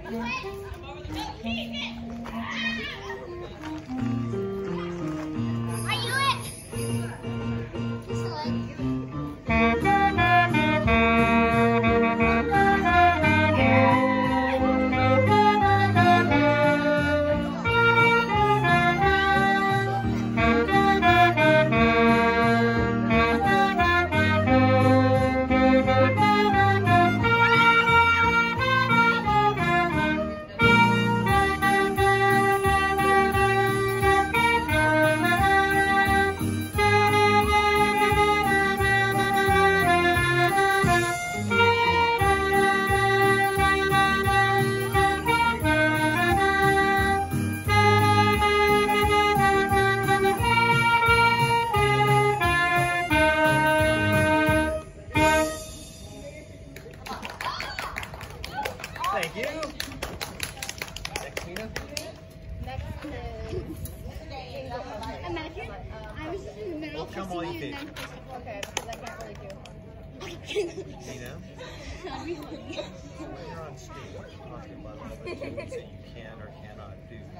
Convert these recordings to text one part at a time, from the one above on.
Thank you. Next, Mina. Next is... Imagine I was just in the middle Come kissing on, you you and think. then... Okay, because I can't really do. Mina, That'd be funny. when you're on stage talking about all the things that you can or cannot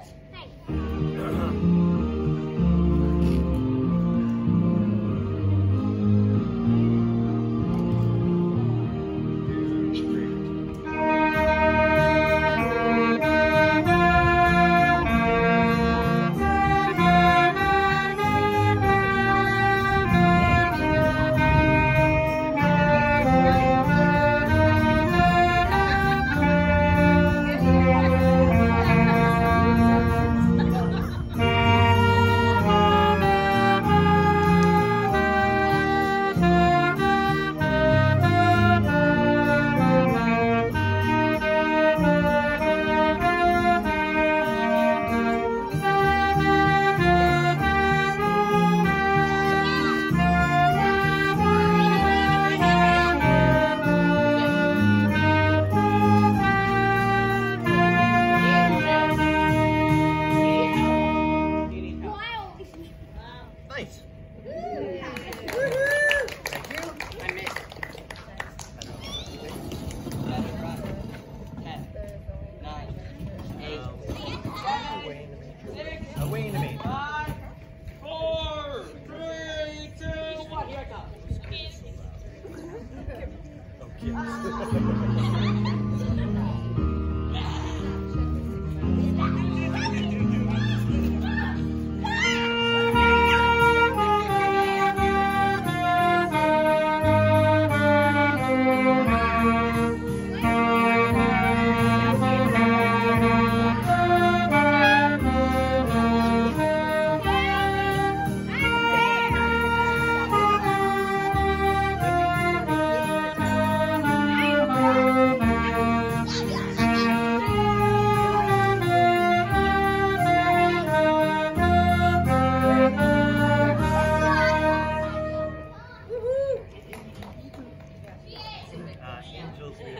do. Nice. Away in the main. 5, 4, 3, 2, 1. Here it Angels with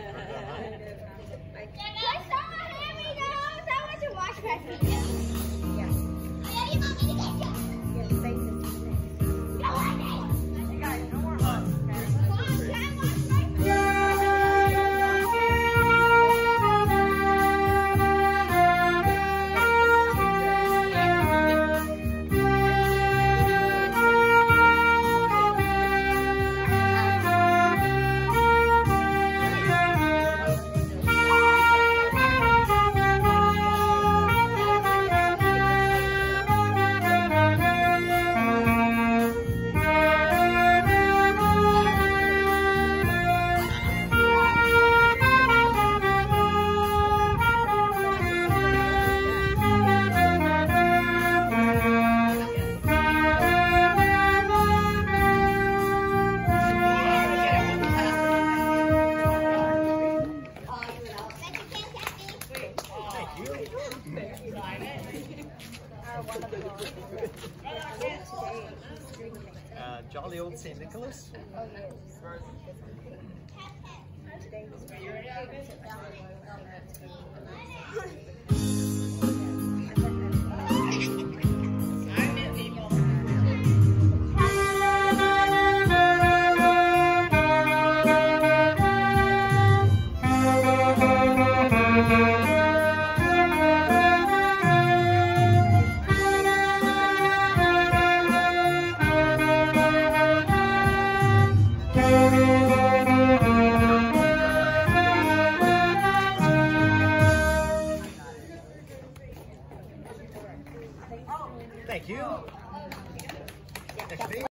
Jolly old St. Nicholas. Oh, yes. Thank you. Thank you. Next